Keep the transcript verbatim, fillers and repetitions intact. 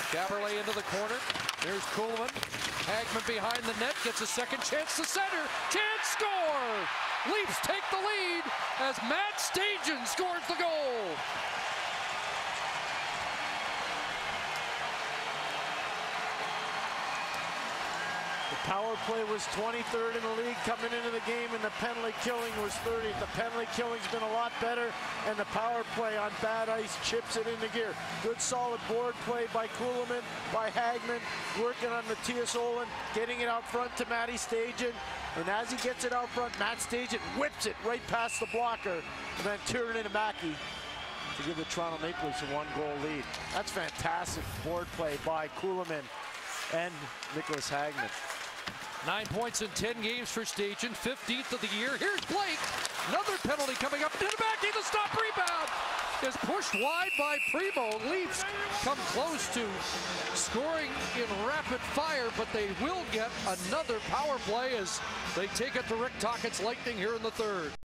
Gaberle into the corner. There's Kuhlman. Hagman behind the net, gets a second chance to center. Chance, score! Leafs take the lead as Matt Stajan scores the goal. The power play was twenty-third in the league coming into the game, and the penalty killing was thirtieth. The penalty killing's been a lot better, and the power play on bad ice chips it into gear. Good solid board play by Kuhlman, by Hagman, working on Matthias Ohlund, getting it out front to Matty Stajan. And as he gets it out front, Matt Stajan whips it right past the blocker, and then turn it into Mackey to give the Toronto Maple Leafs a one-goal lead. That's fantastic board play by Kuhlman and Nicholas Hagman. Nine points in ten games for Stajan, fifteenth of the year. Here's Blake. Another penalty coming up. In the back, the stop rebound is pushed wide by Primo. Leafs come close to scoring in rapid fire, but they will get another power play as they take it to Rick Tocchet's Lightning here in the third.